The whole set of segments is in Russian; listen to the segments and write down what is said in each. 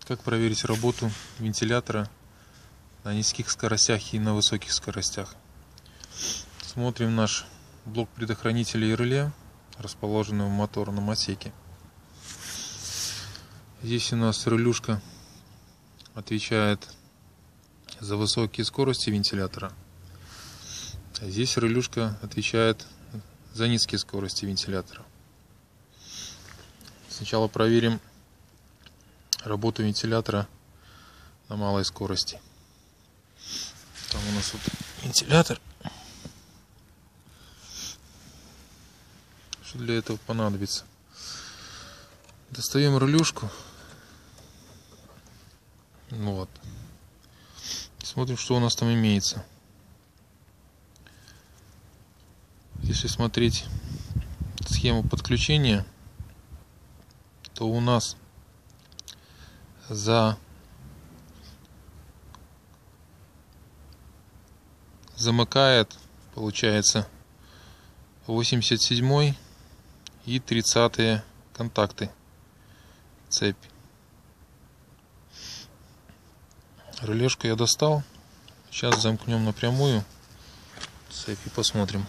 Как проверить работу вентилятора на низких скоростях и на высоких скоростях? Смотрим наш блок предохранителей и реле, расположенный в моторном отсеке. Здесь у нас релюшка отвечает за высокие скорости вентилятора. А здесь релюшка отвечает за низкие скорости вентилятора. Сначала проверим работу вентилятора на малой скорости. Там у нас вот вентилятор. Что для этого понадобится? Достаем релюшку. Вот. Смотрим, что у нас там имеется. Если смотреть схему подключения, то у нас замыкает, получается, 87 и 30 контакты цепь. Релешку я достал. Сейчас замкнем напрямую цепь и посмотрим.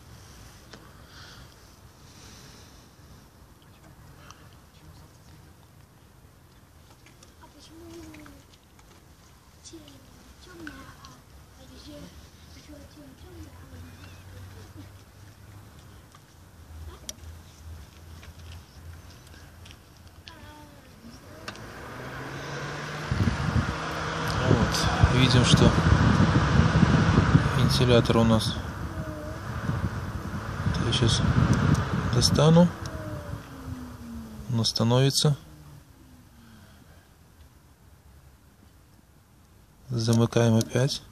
Видим, что вентилятор у нас, я сейчас достану, он остановится, замыкаем опять,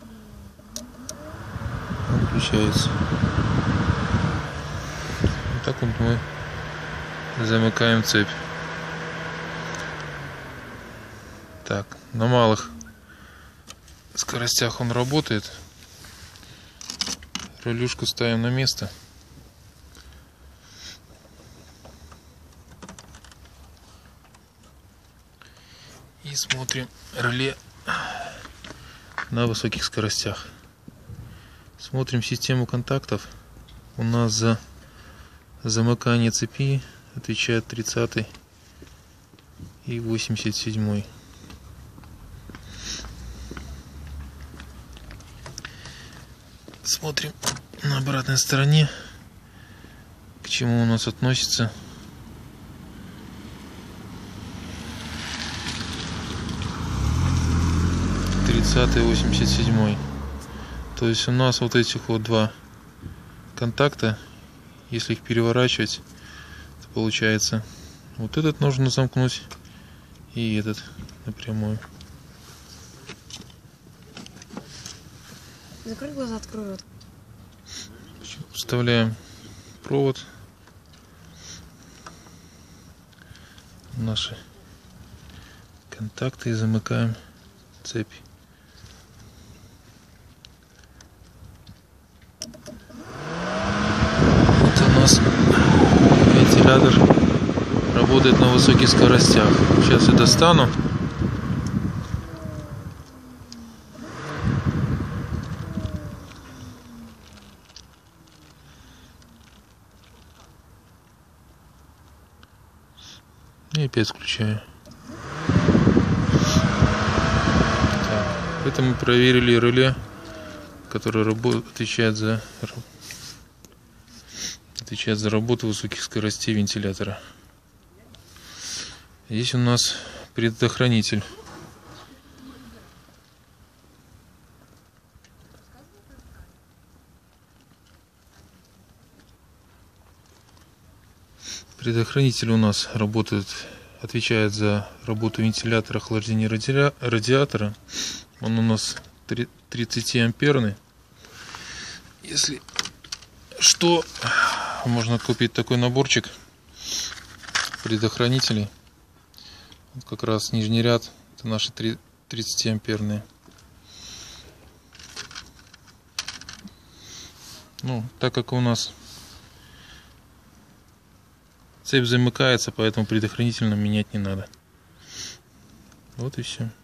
он включается. Вот так вот мы замыкаем цепь. Так, на малых скоростях он работает. Релюшку ставим на место. И смотрим реле на высоких скоростях. Смотрим систему контактов. У нас за замыкание цепи отвечает 30 и 87. Смотрим на обратной стороне, к чему у нас относится тридцатый и 87. То есть у нас вот этих вот два контакта, если их переворачивать, то получается вот этот нужно замкнуть и этот напрямую. Закрой глаза, открой рот. Вставляем провод в наши контакты и замыкаем цепь. Вот у нас вентилятор работает на высоких скоростях. Сейчас я достану. И опять включаю. Так, это мы проверили реле, которое отвечает за работу высоких скоростей вентилятора. Здесь у нас предохранитель. Предохранитель у нас отвечает за работу вентилятора, охлаждения радиатора. Он у нас 30 амперный. Если что, можно купить такой наборчик предохранителей. Вот как раз нижний ряд, это наши 30 амперные. Ну, так как у нас цепь замыкается, поэтому предохранитель нам менять не надо. Вот и все.